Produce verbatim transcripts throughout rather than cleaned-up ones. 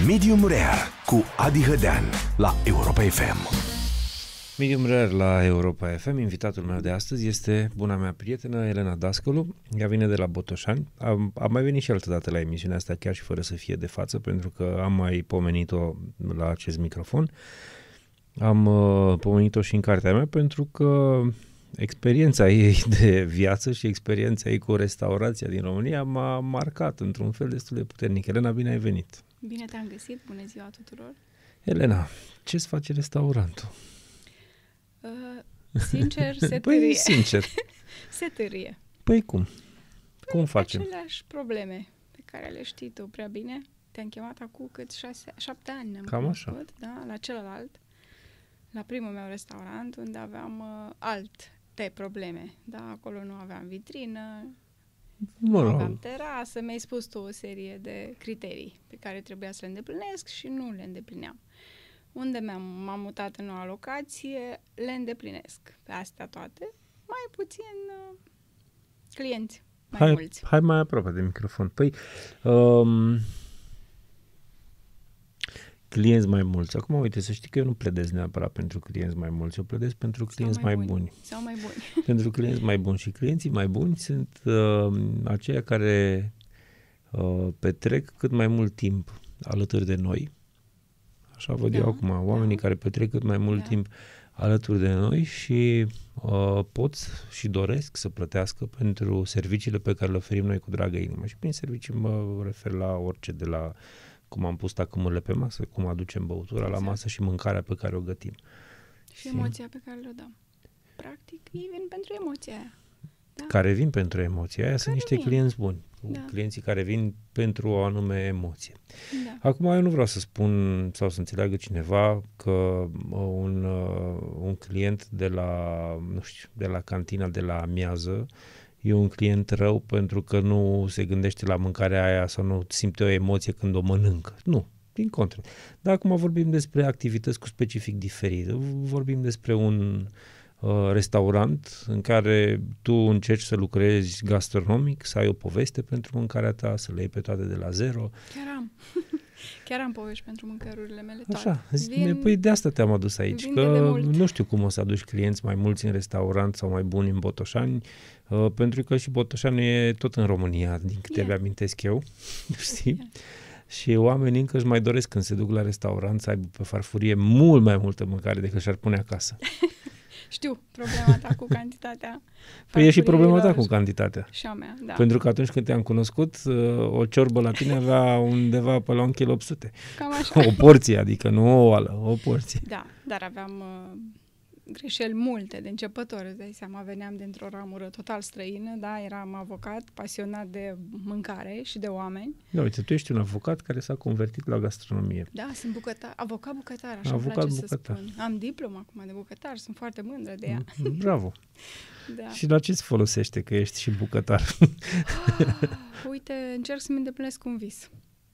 Medium Rare cu Adi Hădean la Europa F M. Medium Rare la Europa F M. Invitatul meu de astăzi este buna mea prietenă Elena Dascălu. Ea vine de la Botoșani. Am, am mai venit și altă dată la emisiunea asta, chiar și fără să fie de față, pentru că am mai pomenit-o la acest microfon. Am uh, pomenit-o și în cartea mea, pentru că experiența ei de viață și experiența ei cu restaurația din România m-a marcat într-un fel destul de puternic. Elena, bine ai venit! Bine te-am găsit, bună ziua tuturor! Elena, ce-ți face restaurantul? Uh, sincer, se Păi, târie. sincer. Se târie. Păi cum? Păi cum facem? Aceleași probleme pe care le știi tu prea bine. Te-am chemat acum cât șase, șapte ani. Ne-am Cam cunoscut, așa. Da, la celălalt, la primul meu restaurant, unde aveam uh, alte probleme. Da, acolo nu aveam vitrină, Mă nu rog. aveam terasă. Mi-ai spus tu o serie de criterii pe care trebuia să le îndeplinesc și nu le îndeplineam. Unde m-am, m-am mutat în noua locație, le îndeplinesc pe astea toate, mai puțin uh, clienți, mai Hai, mulți. hai mai aproape de microfon. Păi, um, clienți mai mulți. Acum, uite, să știi că eu nu pledez neapărat pentru clienți mai mulți, eu pledez pentru clienți mai, mai buni. buni. Sau mai buni. Pentru clienți mai buni. Și clienții mai buni sunt uh, aceia care uh, petrec cât mai mult timp alături de noi. Așa văd Da, eu acum, oamenii da. care petrec cât mai mult Da. timp alături de noi și uh, pot și doresc să plătească pentru serviciile pe care le oferim noi cu dragă inimă. Și prin servicii mă refer la orice, de la cum am pus tacâmurile pe masă, cum aducem băutura Exact. la masă și mâncarea pe care o gătim. Și emoția pe care le dăm. Practic, ei vin pentru emoția aia. Da? Care vin pentru emoția aia sunt niște vin. clienți buni. Da. Clienții care vin pentru o anume emoție. Da. Acum eu nu vreau să spun sau să înțeleagă cineva că uh, un, uh, un client de la, nu știu, de la cantina de la amiază e un client rău pentru că nu se gândește la mâncarea aia sau nu simte o emoție când o mănâncă. Nu, din contră. Dar acum vorbim despre activități cu specific diferit. Vorbim despre un uh, restaurant în care tu încerci să lucrezi gastronomic, să ai o poveste pentru mâncarea ta, să le iei pe toate de la zero. Chiar am. Chiar am povești pentru mâncărurile mele toate. Așa, zi-mi, Vin- păi de asta te-am adus aici, vin de că demult. nu știu cum o să aduci clienți mai mulți în restaurant sau mai buni în Botoșani, uh, pentru că și Botoșani e tot în România, din câte E. mi-amintesc eu, știi? E. Și oamenii încă își mai doresc când se duc la restaurant să aibă pe farfurie mult mai multă mâncare decât și-ar pune acasă. Știu problema ta cu cantitatea. Păi e și problema ta farfuriilor. cu cantitatea. Și a mea, da. Pentru că atunci când te-am cunoscut, uh, o ciorbă la tine avea undeva pe la un kilo opt sute. Cam așa. O porție, adică nu o oală, o porție. Da, dar aveam uh, greșeli multe de începător, îți dai seama, veneam dintr-o ramură total străină, da, eram avocat, pasionat de mâncare și de oameni. Da, uite, tu ești un avocat care s-a convertit la gastronomie. Da, sunt bucătar, avocat bucătar, așa Avocat îmi place bucătar. să spun. Am diplomă acum de bucătar, sunt foarte mândră de ea. Bravo! Da. Și la ce îți folosește că ești și bucătar? Ah, uite, încerc să-mi îndeplinesc un vis.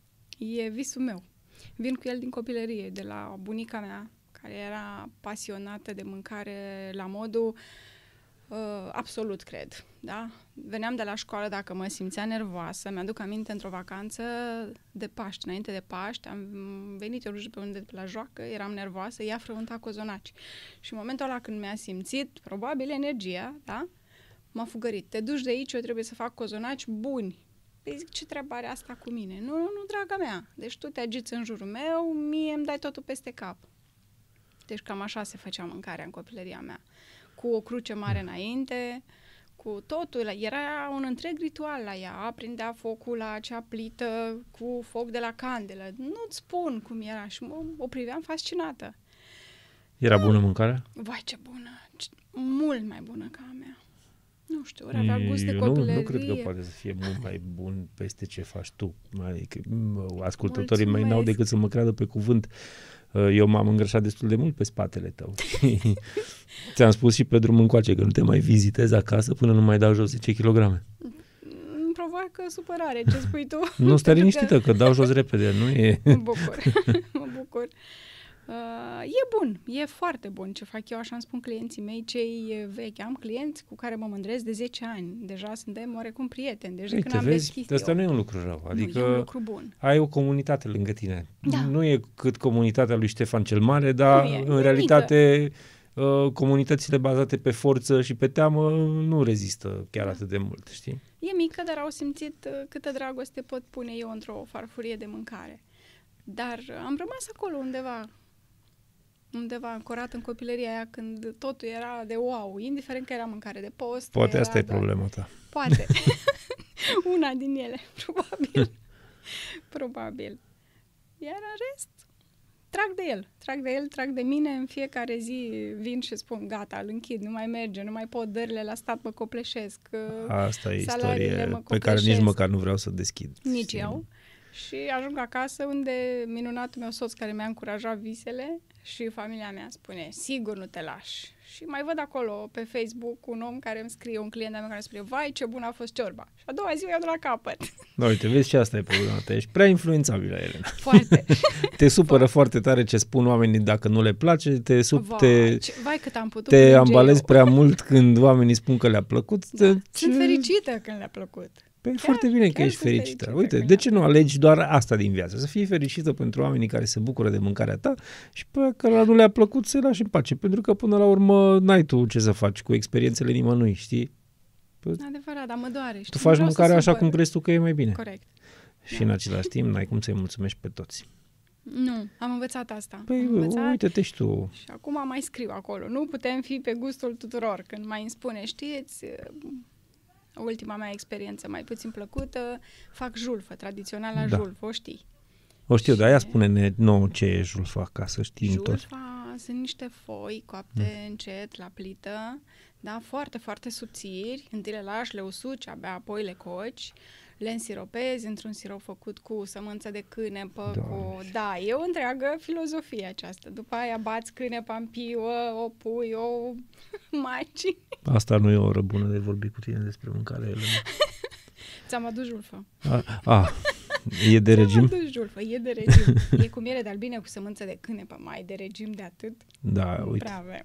E visul meu. Vin cu el din copilărie, de la bunica mea, care era pasionată de mâncare la modul uh, absolut, cred. Da? Veneam de la școală dacă mă simțea nervoasă. Mi-aduc aminte într-o vacanță de Paști, înainte de Paști, am venit eu nu știu pe unde pe la joacă, eram nervoasă, ea frământa cozonaci. Și în momentul ăla când mi-a simțit, probabil, energia, da? M-a fugărit. Te duci de aici, eu trebuie să fac cozonaci buni. Păi zic, ce treabă are asta cu mine? Nu, nu, draga mea. Deci tu te agiți în jurul meu, mie îmi dai totul peste cap. Deci cam așa se făcea mâncarea în copilăria mea. Cu o cruce mare înainte, cu totul. Era un întreg ritual la ea. Aprindea focul la acea plită cu foc de la candelă. Nu-ți spun cum era și mă, o priveam fascinată. Era bună mâncarea? Vai, ce bună! Ce, mult mai bună ca a mea. Nu știu, ori avea gust de Eu copilărie. nu, nu cred că poate să fie mult mai bun peste ce faci tu. Adică, ascultătorii mei n-au Mulțumesc. decât să mă creadă pe cuvânt. Eu m-am îngrășat destul de mult pe spatele tău. Ți-am spus și pe drum încoace că nu te mai vizitez acasă până nu mai dau jos zece kilograme. Îmi provoacă supărare ce spui tu. Nu stai Pentru liniștită, că dau jos repede, nu e... Mă bucur, mă bucur. Uh, e bun, e foarte bun ce fac eu, așa îmi spun clienții mei, cei vechi. Am clienți cu care mă mândresc de zece ani. Deja suntem oarecum prieteni. Deci de când am vezi, deschis asta eu. nu e un lucru rău. Adică nu, e un lucru bun. ai o comunitate lângă tine. Da. Nu e cât comunitatea lui Ștefan cel Mare, dar e, în realitate uh, comunitățile bazate pe forță și pe teamă nu rezistă chiar da. atât de mult, știi? E mică, dar au simțit uh, câtă dragoste pot pune eu într-o farfurie de mâncare. Dar uh, am rămas acolo undeva, undeva ancorat în copilăria aia când totul era de wow, indiferent că era mâncare de post. Poate asta e doar... problema ta. Poate. Una din ele, probabil. Probabil. Iar în rest, trag de el. Trag de el, trag de mine. În fiecare zi vin și spun, gata, îl închid, nu mai merge, nu mai pot, dările la stat mă copleșesc. Asta e istorie pe care nici măcar nu vreau să deschid. Nici eu. Și ajung acasă unde minunatul meu soț care mi-a încurajat visele și familia mea spune, sigur nu te lași. Și mai văd acolo pe Facebook un om care îmi scrie, un client de-a meu care îmi spune, vai ce bună a fost ciorba. Și a doua zi o iau de la capăt. Da, uite, vezi și asta e problema ta. Ești prea influențabilă, Elena. Foarte. Te supără foarte tare ce spun oamenii dacă nu le place, te, sub, vai, te, ce, vai cât am putut te ambalezi prea mult când oamenii spun că le-a plăcut. Da. Te, Sunt fericită când le-a plăcut. Păi chiar, foarte bine că ești fericită. Uite, de ce nu alegi doar asta din viață? Să fii fericită pentru oamenii care se bucură de mâncarea ta și pe care nu le-a plăcut să-i lași în pace. Pentru că până la urmă n-ai tu ce să faci cu experiențele nimănui, știi? Păi, adevărat, dar mă doare. Tu faci mâncarea așa cum crezi tu că e mai bine. Corect. Și da. în același timp n-ai cum să-i mulțumești pe toți. Nu, am învățat asta. Păi învățat uite-te și tu. Și acum mai scriu acolo. Nu putem fi pe gustul tuturor. Când mai îmi spune, știți... ultima mea experiență mai puțin plăcută, fac julfă, tradiționala da. julfă, o știi. O știu, și... dar aia spune-ne nouă ce e julfa, ca să știm julfa toți. Julfa sunt niște foi coapte mm. încet la plită, da, foarte, foarte subțiri, întâi le lași, le usuci, abia apoi le coci, le însiropezi într-un sirop făcut cu sămânță de cânepă, da. cu... Da, e o întreagă filozofie aceasta. După aia bați cânepa în piuă, o pui, o maci. Asta nu e o oră bună de vorbi cu tine despre mâncare, Elena. Ți-am adus julfă. A, a e de regim? Ți-am adus julfă, e de regim. E cu miere de albine, cu sămânță de cânepă, mai de regim de atât. Da, nu uite. Prea avem.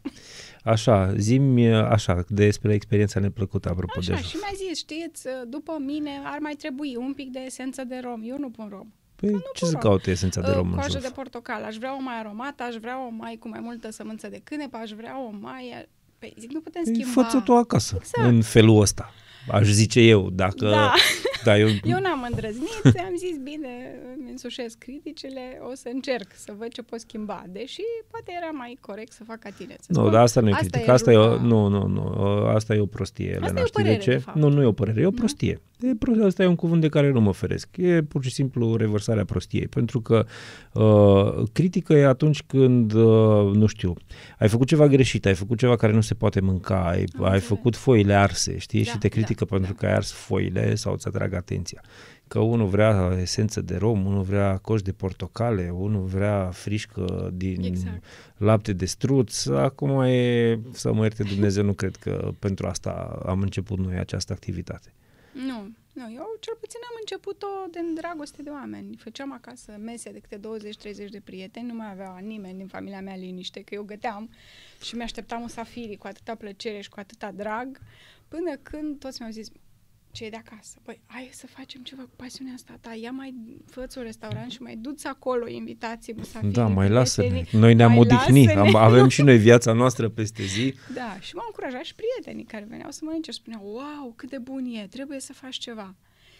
Așa, zi-mi așa, despre experiența neplăcută apropo așa, de și mi-a zis, știți, după mine ar mai trebui un pic de esență de rom. Eu nu pun rom. Păi nu ce să caute esența de rom în coajă julfă? de portocal, aș vrea o mai aromată, aș vrea o mai cu mai multă sămânță de cânepă, aș vrea o mai... Păi zic, nu putem păi schimba. Fă-ți-o tu acasă, exact. în felul ăsta. Aș zice eu, dacă... Da. Da, eu... eu n-am îndrăznit, am zis, bine, îmi însușesc criticile, o să încerc să văd ce pot schimba. Deși poate era mai corect să fac ca tine. Să nu, spun, dar asta nu e critică, asta, asta e o, nu, nu, nu, asta e o prostie, Elena, Elena, e o știi părere, de ce? De fapt. Nu, nu e o părere, e o prostie. E pro... Asta e un cuvânt de care nu mă feresc. E pur și simplu revărsarea prostiei, pentru că uh, critică e atunci când, uh, nu știu, ai făcut ceva greșit, ai făcut ceva care nu se poate mânca, ai, ai făcut foile arse, știi? Da, și te critică da, pentru da. că ai ars foile sau îți atrag atenția. Că unul vrea esență de rom, unul vrea coș de portocale, unul vrea frișcă din exact. lapte de struț. Acum e, să mă ierte Dumnezeu, nu cred că pentru asta am început noi această activitate. Nu, nu, eu cel puțin am început-o din dragoste de oameni. Făceam acasă mese de câte douăzeci treizeci de prieteni, nu mai avea nimeni din familia mea liniște, că eu găteam și mi-așteptam musafirii cu atâta plăcere și cu atâta drag, până când toți mi-au zis, ce e de acasă? Păi, hai să facem ceva cu pasiunea asta ta, ia mai fă-ți un restaurant și mai du-ți acolo invitații, musafirii. Da, mai lasă-ne. Noi ne-am odihnit, am, avem și noi viața noastră peste zi. Da, și m-au încurajat și prietenii care veneau să mănânce și spuneau, wow, cât de bun e, trebuie să faci ceva.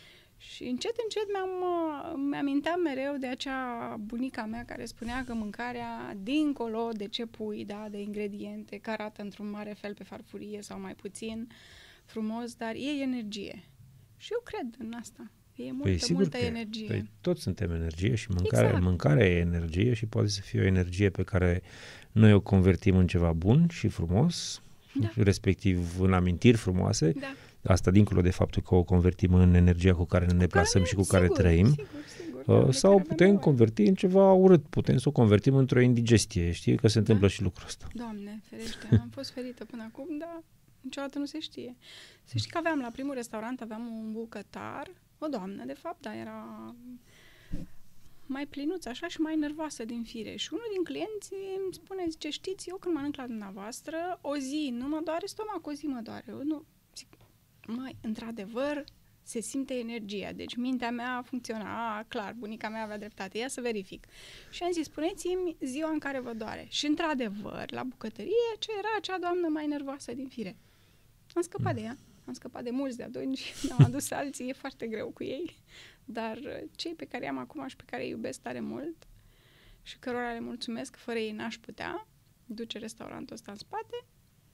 Și încet, încet mi-am, mi-aminteam mereu de acea bunica mea care spunea că mâncarea, dincolo de ce pui, da, de ingrediente, că arată într-un mare fel pe farfurie sau mai puțin, frumos, dar e energie. Și eu cred în asta. E multă, păi, sigur multă că energie. Păi, toți suntem energie și mâncarea, exact. mâncarea e energie și poate să fie o energie pe care noi o convertim în ceva bun și frumos, da. respectiv în amintiri frumoase. Da. Asta dincolo de faptul că o convertim în energia cu care ne deplasăm și cu sigur, care trăim. Sigur, sigur, uh, sau putem converti în ceva urât, putem să o convertim într-o indigestie. Știi că se întâmplă da? și lucrul ăsta. Doamne, ferește, am fost ferită până acum, dar niciodată nu se știe. Să știi că aveam la primul restaurant, aveam un bucătar, o doamnă, de fapt, dar era mai plinuță așa și mai nervoasă din fire. Și unul din clienți îmi spune, zice, știți, eu când mănânc la dumneavoastră, o zi nu mă doare stomac, o zi mă doare. Eu nu, zic, mai, într-adevăr, se simte energia. Deci mintea mea funcționa. A, clar, bunica mea avea dreptate. Ia să verific. Și am zis, spuneți-mi ziua în care vă doare. Și într-adevăr, la bucătărie, ce era acea doamnă mai nervoasă din fire. Am scăpat de ea. Am scăpat de mulți de atunci. Ne-am adus alții. E foarte greu cu ei. Dar cei pe care i-am acum și pe care îi iubesc tare mult și cărora le mulțumesc, fără ei n-aș putea duce restaurantul ăsta în spate,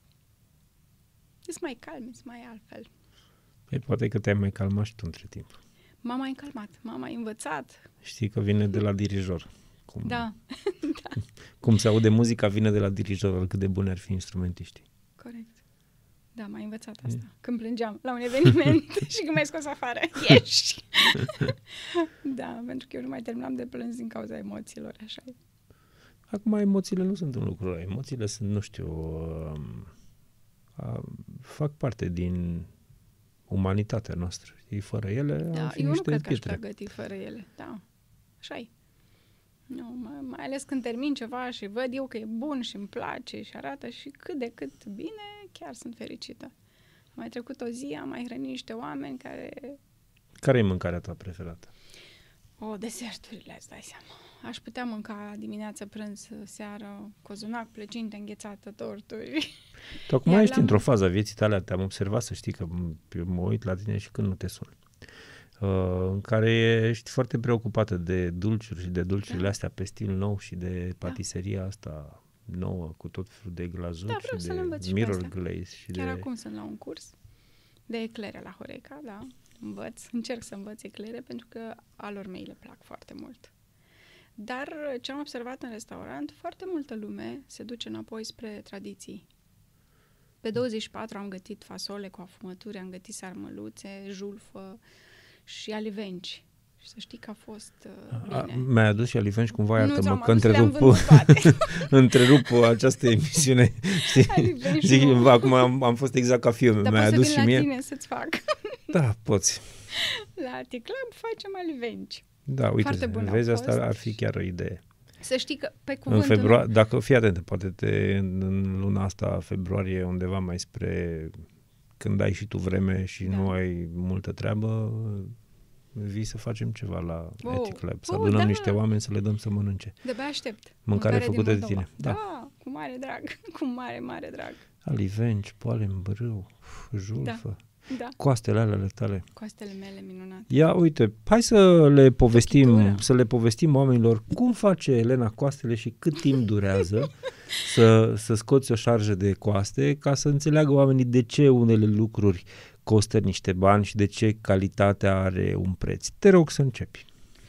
sunt mai calmi, sunt mai altfel. Păi poate că te-ai mai calmat și tu între timp. M-am mai încalmat, m-am mai învățat. Știi că vine de la dirijor. Cum, da. da. Cum se aude muzica, vine de la dirijor, cât de buni ar fi instrumentiștii. Corect. Da, m-ai învățat asta. E. Când plângeam la un eveniment și când m-ai scos afară. Ieși! Da, pentru că eu nu mai terminam de plâns din cauza emoțiilor, așa e. Acum emoțiile nu sunt un lucru. Emoțiile sunt, nu știu, uh, uh, fac parte din umanitatea noastră. Știi? Fără ele da, am fi eu niște nu cred pietre. că aș putea găti fără ele. Da, așa e. Nu, mai, mai ales când termin ceva și văd eu că e bun și îmi place și arată și cât de cât bine, chiar sunt fericită. Am mai trecut o zi, am mai hrănit niște oameni care... Care e mâncarea ta preferată? O, deserturile, îți dai seama. Aș putea mânca dimineață, prânz, seară, cozonac, plăcinte, înghețată, torturi. Tu acum ești într-o fază a vieții tale, te-am observat, să știi că mă uit la tine și când nu te sun. Uh, în care ești foarte preocupată de dulciuri și de dulciurile da. astea pe stil nou și de patiseria da. asta nouă, cu tot felul de glazuri da, și de mirror glaze. Și Chiar de... acum sunt la un curs de eclere la Horeca, da, învăț, încerc să învăț eclere pentru că alor mei le plac foarte mult. Dar ce am observat în restaurant, foarte multă lume se duce înapoi spre tradiții. Pe douăzeci și patru am gătit fasole cu afumături, am gătit sarmăluțe, julfă și alivenci. Și să știi că a fost uh, bine. A, mi-ai adus și alivenci cumva, iartă-mă, că adus, întrerup, întrerup această emisiune. Știi? Zic, acum am, am fost exact ca fiul meu. Dar mi-ai poți adus să și vin mie. la tine să-ți fac. Da, poți. La T-Club facem alivenci. Da, uite, vezi, asta ar fi chiar o idee. Să știi că pe cuvântul... În februarie, dacă fii atentă, poate te, în luna asta, februarie, undeva mai spre când ai și tu vreme și da. nu ai multă treabă, vii să facem ceva la oh. Ethic Lab, să oh, adunăm da. niște oameni să le dăm să mănânce. De-abia aștept. Mâncare, Mâncare făcută de tine. Da. da, cu mare drag, cu mare, mare drag. Alivenci, poale în brâu, julfă. Da. Da. Coastele alea tale. Coastele mele minunate. Ia, uite, hai să le povestim, Chitura. să le povestim oamenilor cum face Elena coastele și cât timp durează să, să scoți o șarjă de coaste, ca să înțeleagă oamenii de ce unele lucruri costă niște bani și de ce calitatea are un preț. Te rog să începi.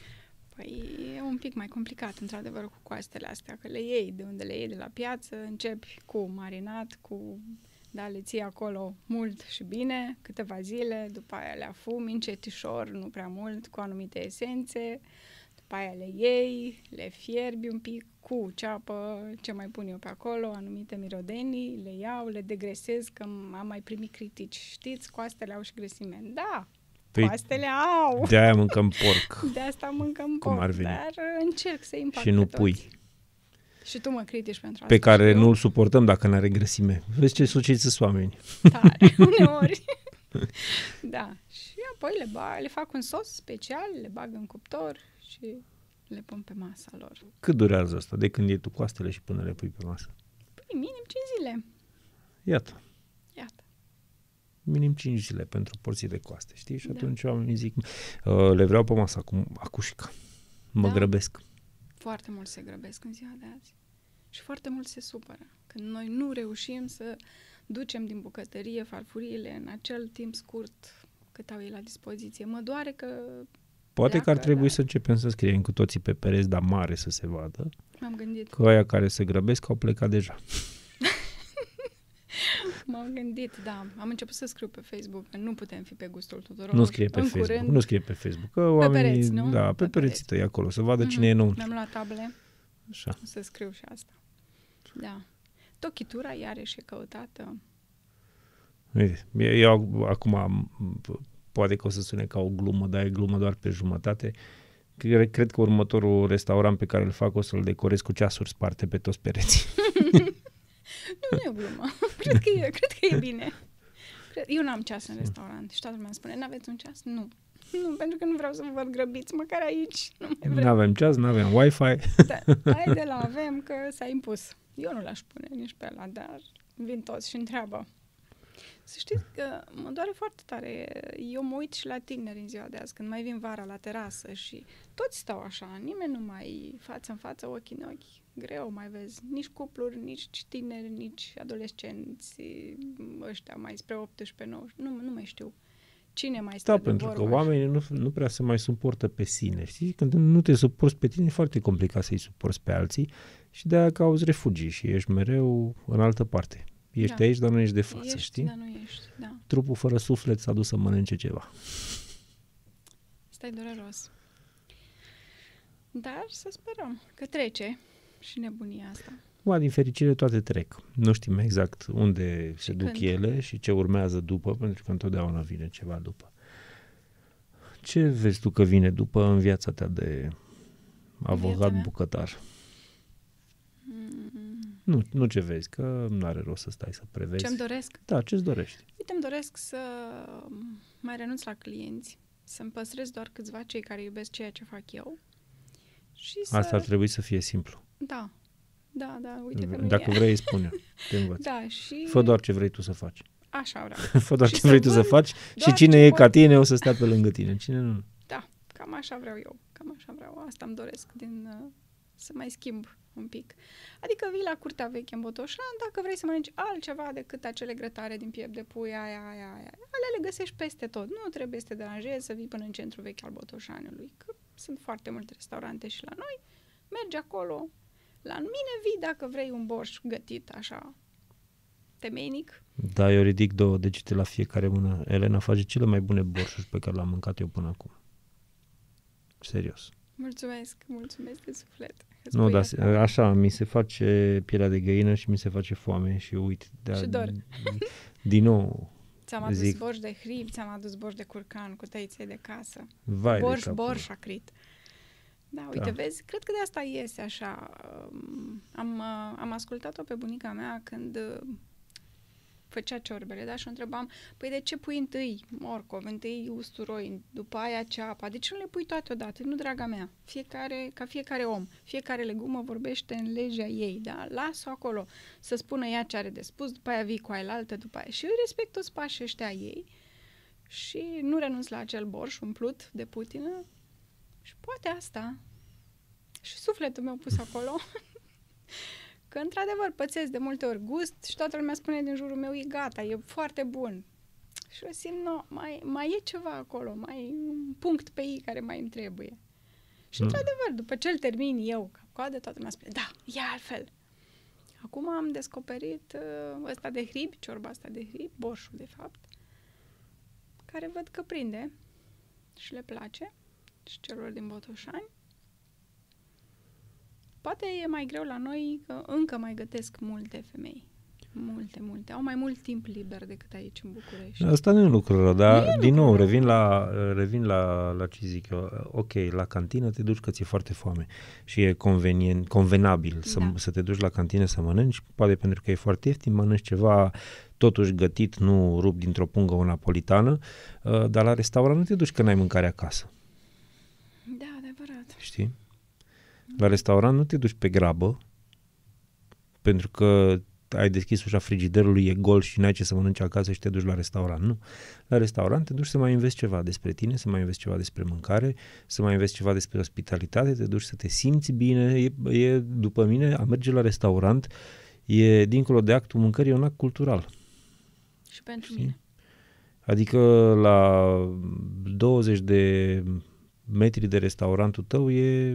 Păi e un pic mai complicat, într-adevăr, cu coastele astea, că le iei de unde le iei de la piață, începi cu marinat, cu... Da, le ții acolo mult și bine, câteva zile, după aia le afumi încetișor, nu prea mult, cu anumite esențe, după aia le iei, le fierbi un pic cu ceapă, ce mai pun eu pe acolo, anumite mirodenii, le iau, le degresez, că am mai primit critici. Știți, coastele au și grăsime. Da, păi coastele au! De-aia mâncăm porc. De asta mâncăm porc, ar veni. Dar încerc să impact și nu pe pui. Toți. Și tu mă critici pentru asta. Pe care nu-l suportăm dacă n-are grăsime. Vezi ce suciți sunt oameni. Tare, uneori. Da. Și apoi le, bag, le fac un sos special, le bag în cuptor și le pun pe masa lor. Cât durează asta? De când iei tu coastele și până le pui pe masă? Păi, minim cinci zile. Iată. Iată. Minim cinci zile pentru porții de coaste, știi? Și da. atunci oamenii zic, uh, le vreau pe masă acum, acușica. Mă da. grăbesc. Foarte mult se grăbesc în ziua de azi. Și foarte mult se supără. Când noi nu reușim să ducem din bucătărie farfuriile în acel timp scurt cât au ei la dispoziție. Mă doare că... Poate pleacă, că ar trebui da. să începem să scriem cu toții pe pereți, dar mare să se vadă. M-am gândit. Că aia care se grăbesc au plecat deja. M-am gândit, da. Am început să scriu pe Facebook, că nu putem fi pe gustul tuturor. Nu scrie pe în Facebook, curând, nu scrie pe Facebook. Că pe oamenii, pereți, nu? Da, pe, pe pereți tăi acolo, să vadă mm-hmm. cine e înăuntru. Mi-am luat table. Așa. O să scriu și asta. Da. Tochitura iarăși e căutată. Uite, eu acum, poate că o să sune ca o glumă, dar e glumă doar pe jumătate. Cred, cred că următorul restaurant pe care îl fac o să-l decorez cu ceasuri sparte pe toți pereții. Nu, nu e o glumă. Cred că e, cred că e bine. Cred, eu n-am ceas în restaurant și toată lumea spune, n-aveți un ceas? Nu. Nu, pentru că nu vreau să vă văd grăbiți, măcar aici. Nu mai vreau. N-avem ceas, n-avem Wi-Fi. Da, hai de la avem că s-a impus. Eu nu l-aș pune nici pe ăla, dar vin toți și întreabă. Să știți că mă doare foarte tare. Eu mă uit și la tineri în ziua de azi, când mai vin vara la terasă și toți stau așa, nimeni nu mai față în față, ochi în ochi. Greu mai vezi. Nici cupluri, nici tineri, nici adolescenți, ăștia mai spre optsprezece nouăsprezece, nu, nu mai știu. Cine mai stă Da, de pentru vorbă? că oamenii nu, nu prea se mai suportă pe sine. Știi? Când nu te suporți pe tine, e foarte complicat să-i suporți pe alții și de-aia cauți refugii și ești mereu în altă parte. Ești Da. aici, dar nu ești de față, Ești, știi? dar nu ești, da. Trupul fără suflet s-a dus să mănânce ceva. Stai dureros. Dar să sperăm că trece și nebunia asta. Ba, din fericire toate trec. Nu știm exact unde se duc când? ele și ce urmează după, pentru că întotdeauna vine ceva după. Ce vezi tu că vine după în viața ta de avocat mea? bucătar? Mm. Nu, nu ce vezi, că nu are rost să stai să prevezi. Ce-mi doresc? Da, ce-ți dorești? Uite, îmi doresc să mai renunț la clienți, să-mi păstrez doar câțiva cei care iubesc ceea ce fac eu. Și să... Asta ar trebui să fie simplu. Da, da, da, uite că nu Dacă e. vrei, spune. Te învăț. Da, și... Fă doar ce vrei tu să faci. Așa vreau. Fă doar Și ce să vrei tu să vând faci și doar cine ce e pot. ca tine o să stea pe lângă tine. Cine nu. Da, cam așa vreau eu. Cam așa vreau. Asta îmi doresc din... Uh, să mai schimb un pic. Adică vii la curtea veche în Botoșan, dacă vrei să mănânci altceva decât acele grătare din piept de pui, aia, aia, aia, alea le găsești peste tot. Nu trebuie să te deranjezi să vii până în centrul vechi al Botoșanului, că sunt foarte multe restaurante și la noi. Mergi acolo. La mine vii dacă vrei un borș gătit așa temeinic. Da, eu ridic două degete la fiecare mână. Elena face cele mai bune borșuri pe care le-am mâncat eu până acum. Serios. Mulțumesc, mulțumesc de suflet. Îți Nu, spui dar asta. așa, mi se face pielea de găină și mi se face foame și uite. De Și dor. Din nou, Ți-am adus zic. borș de hrib, ți-am adus borș de curcan cu tăiței de casă. vai de Borș, capul borș acrit. Da, uite, Da. vezi, cred că de asta iese așa. Um, Am, uh, am ascultat-o pe bunica mea când uh, făcea ciorbele, da? Și o întrebam, păi de ce pui întâi morcov, întâi usturoi, după aia ceapa? De ce nu le pui toate odată? Nu, draga mea, fiecare, ca fiecare om, fiecare legumă vorbește în legea ei, da? Las-o acolo să spună ea ce are de spus, după aia vii cu aia altă, după aia. Și eu îi respect toți pașii ăștia ei și nu renunț la acel borș umplut de putină și poate asta. Și sufletul meu pus acolo. Că, într-adevăr, pățesc de multe ori gust și toată lumea spune din jurul meu, e gata, e foarte bun. Și eu simt, no, mai, mai e ceva acolo, mai e un punct pe ei care mai îmi trebuie. Și, Mm. într-adevăr, după ce îl termin eu ca coadă, toată lumea spune, da, e altfel. Acum am descoperit uh, ăsta de hrib, ciorba asta de hrib, borșul, de fapt, care văd că prinde și le place și celor din Botoșani. Poate e mai greu la noi, că încă mai gătesc multe femei. Multe, multe. Au mai mult timp liber decât aici în București. Asta nu e un lucru rău, dar Nu e din lucru nou rău. revin la, revin la, la ce zic eu. Ok, la cantină te duci că ți-e foarte foame și e convenient, convenabil să, Da. să te duci la cantină să mănânci, poate pentru că e foarte ieftin, mănânci ceva totuși gătit, nu rup dintr-o pungă o napolitană, uh, dar la restaurant nu te duci că n-ai mâncare acasă, Da, adevărat. știi? La restaurant nu te duci pe grabă pentru că ai deschis ușa frigiderului, e gol și n-ai ce să mănânci acasă și te duci la restaurant. Nu. La restaurant te duci să mai înveți ceva despre tine, să mai înveți ceva despre mâncare, să mai înveți ceva despre ospitalitate, te duci să te simți bine. E, e după mine, a merge la restaurant e, dincolo de actul mâncării, e un act cultural. Și pentru Știi? mine. Adică la douăzeci de metri de restaurantul tău e,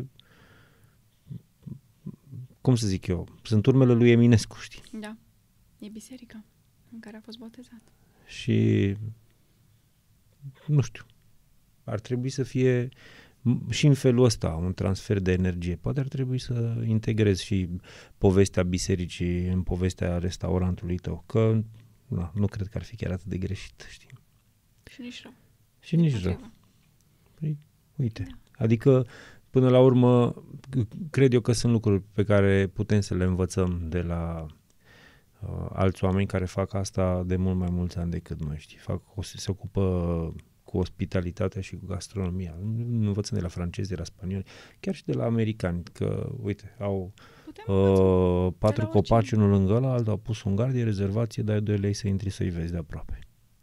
cum să zic eu, sunt urmele lui Eminescu, știi? Da. E biserica în care a fost botezat. Și nu știu, ar trebui să fie m- și în felul ăsta un transfer de energie. Poate ar trebui să integrezi și povestea bisericii în povestea restaurantului tău, că na, nu cred că ar fi chiar atât de greșit, știi? Și nici rău. Și nici rău. Dimpotrivă. Păi, uite, Da. Adică, până la urmă, cred eu că sunt lucruri pe care putem să le învățăm de la uh, alți oameni care fac asta de mult mai mulți ani decât noi, știi? Fac, se ocupă cu ospitalitatea și cu gastronomia. Învățăm de la francezi, de la spanioli, chiar și de la americani, că, uite, au uh, patru copaci unul lângă ăla, altul a pus un gard, e rezervație, dai doi lei să intri să-i vezi de aproape.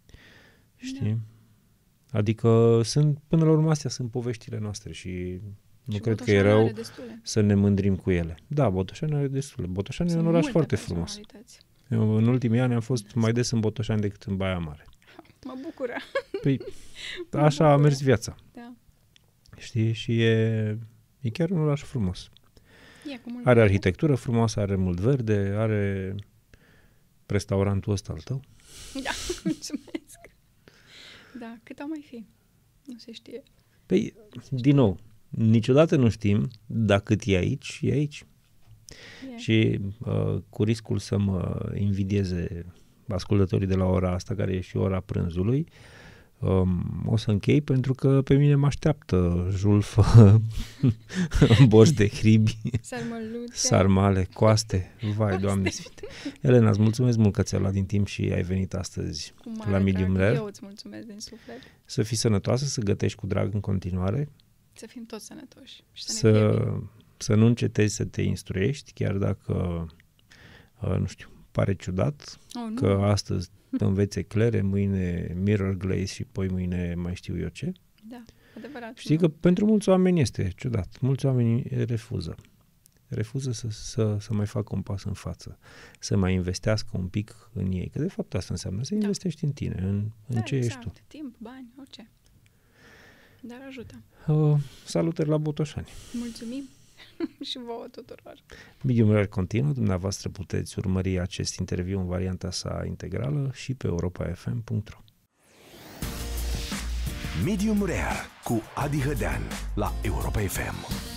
Știi? Da. Adică sunt, până la urmă, astea sunt poveștile noastre și nu și cred că e rău să ne mândrim cu ele. Da, Botoșani are destule. Botoșani e un oraș foarte frumos. Eu, în ultimii ani am fost mai des în Botoșani decât în Baia Mare. Mă bucură. Păi, așa a mers viața. Da. Știi? Și e, e chiar un oraș frumos. E, are arhitectură frumoasă, are mult verde, are restaurantul ăsta al tău. Da, mulțumesc. Da, cât au mai fi? Nu se știe. Păi, din nou, niciodată nu știm, dacă cât e aici, e aici. Yeah. Și uh, cu riscul să mă invidieze ascultătorii de la ora asta, care e și ora prânzului, um, o să închei pentru că pe mine mă așteaptă julfă, borș de hribi, sarmale, coaste. Vai, coaste. Doamne sfinte. Elena, îți mulțumesc mult că ți-ai luat din timp și ai venit astăzi la Medium Rare. Eu îți mulțumesc din suflet. Să fii sănătoasă, să gătești cu drag în continuare. Să fim toți sănătoși. Și să, să, să nu încetezi să te instruiești, chiar dacă, uh, nu știu, pare ciudat oh, că astăzi înveți eclere, mâine mirror glaze și poi mâine mai știu eu ce. Da, adevărat. Știi că pentru mulți oameni este ciudat. Mulți oameni refuză. Refuză să, să, să mai facă un pas în față, să mai investească un pic în ei. Că de fapt asta înseamnă să da. investești în tine, în, în da, ce exact. ești tu. Timp, bani, orice. Dar ajută. Uh, salutări la Botoșani. Mulțumim și vouă tuturor. Medium Rare continuă. Dumneavoastră puteți urmări acest interviu în varianta sa integrală și pe europa f m punct r o. Medium Rare cu Adi Hădean la Europa F M.